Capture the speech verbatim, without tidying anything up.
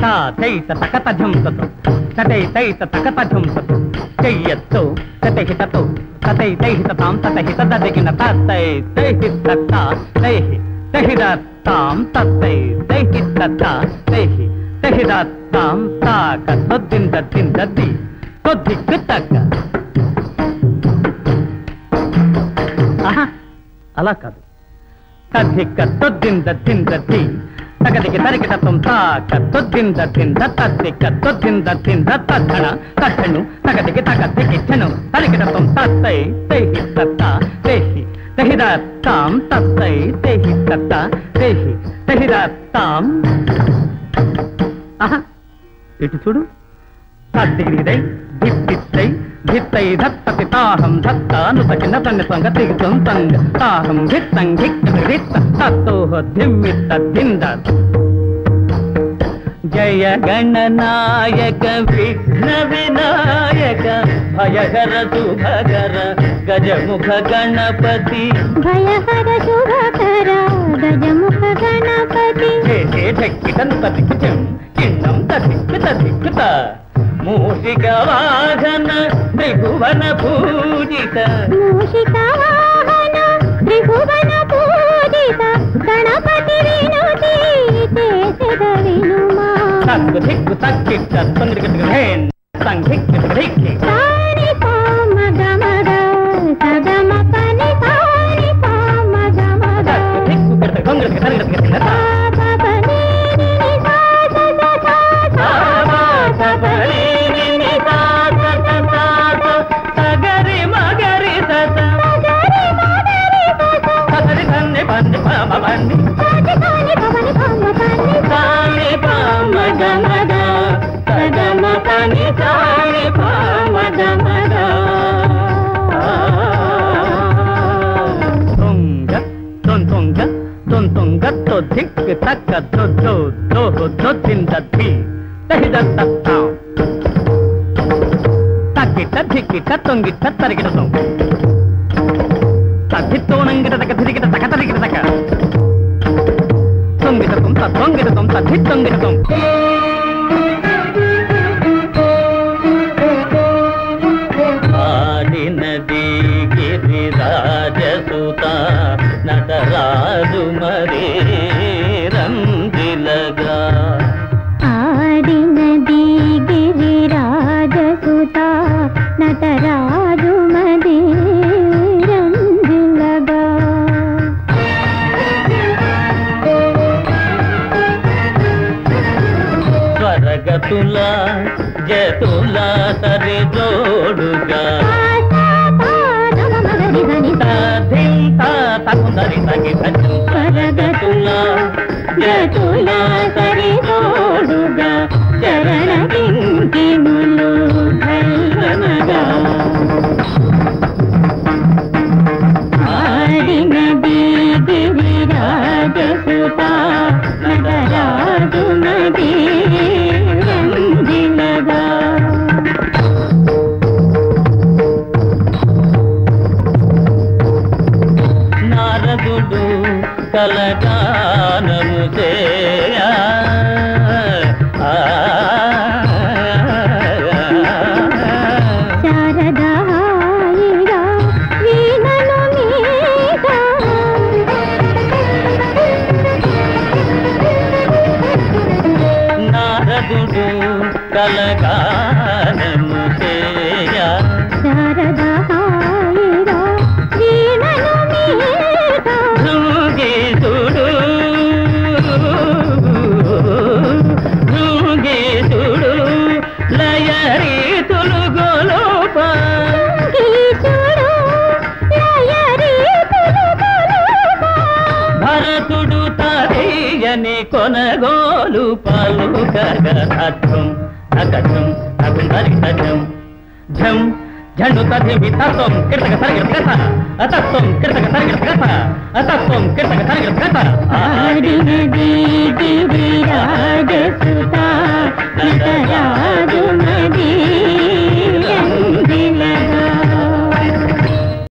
తా తైత తకత ఝంసతు తతై తైత తకత ఝంసతు చెయ్యత్తు తతహితతు తతై తైహితతాం తతహిత దదిగిన తతై తైహితత తైహి తహిదతాం తతై తైహితత తైహి తహిదతాం తాక తొద్దింద తిందది తొద్దిక్కు తక్క. ఆహా అలా కాదు. తద్దిక్క తొద్దింద తిందది తగదికి తరికిటం తాక తొద్దింద తింద తద్దిక్క తొద్దింద తింద తద్ధణ తద్ధను తగదికి తగదికిచ్చను తరికిటం తత్తై తైహి తత్త తైహి తహిదతాం తత్తై తైహి తత్త తైహి తహిదతాం. ఆహా ఇటు చూడు. తద్దిగిదై ధిత్తిత్తై ధిత్తై ధత్తతి తాహం ధత్తాను తగిన తన్ని సంగ దిగుతం తంగ తాహం ధిత్తం ధిక్కిత తత్తోహ ధిమ్మిత్త ధింద. జయ గణనాయక విఘ్న వినాయక భయహర శుభకర గజముఖ గణపతి భయహర శుభకర గజముఖ గణపతి. హే హే ఢక్కిటం తదిక్కిటం కిన్నం తదిక్కు తదిక్కుత మూషిక వాహన త్రిభువన పూజిత మూషిక వాహన త్రిభువన పూజిత గణపతి వినుతి చేసెద వినుమా. తక్కు ధిక్కు తక్కిట్ట తొంగిడికిటికిహేన్ సంఘిక్కిటికిధిక్కి సాని పామ గమగ సగమ పని సాని పామ గమగ తక్కు ధిక్కు కిడత గొంగిడికి తరిగిడికిటికిన పాపని ని సాస సాస పని సగరి మగరి సత గరి మగరి సస సగరి సన్ని పంది పామ పంది సాని సాని పవని పామ పని సాని పామ గమగ సగమ పని సాని పామ గమగ. తుంగ తొంతుంగ తొంతుంగ తో ధిక్ తక్క తో తో దోహ దొద్దిందీ తహిదత్తాం తక్కిట ధిక్కిట తొంగిట తరిగిటం తద్దిత్తోనంగిట తక ధిరిగిట తక తరిగిట తక తొంగిటం తొంగిటం తద్దిత్తొంగిటం. ఆడినది గిరిరాజసుత నటరాజు మరే రంజిలగా ఆడినది గిరిరాజసుత నటరాజు మదే రంజిలగా. స్వరగతుల జతుల సరి జోడుగా స్వరగతుల జతుల సరి జోడుగా చరణ కింకిణులు ధైర్యనగా. ఆడినది గిరిరాజసుత నటరాజు మదే రంజిలగా. నారదుడు కలగానము చేయ శారదాయిగా వీణను మీద నారదుడు కలగానము చేయ శారదాయిగా వీణను మీద భృంగీసుడు భృంగీసుడు లయరీతులు గొలుప గీసుడు లయరీతులు గొలుప భరతుడు తరియని కొనగోలు పలుకగం అగం అగం తరిగం ఝం झंडू तथिमि तत्त्वं कृतक सर्गत अतत्त्वं कृतक सर्गत अतत्त्वं कृतक सर्गत आदिनदी गिरिराजसुता नटराजु मदी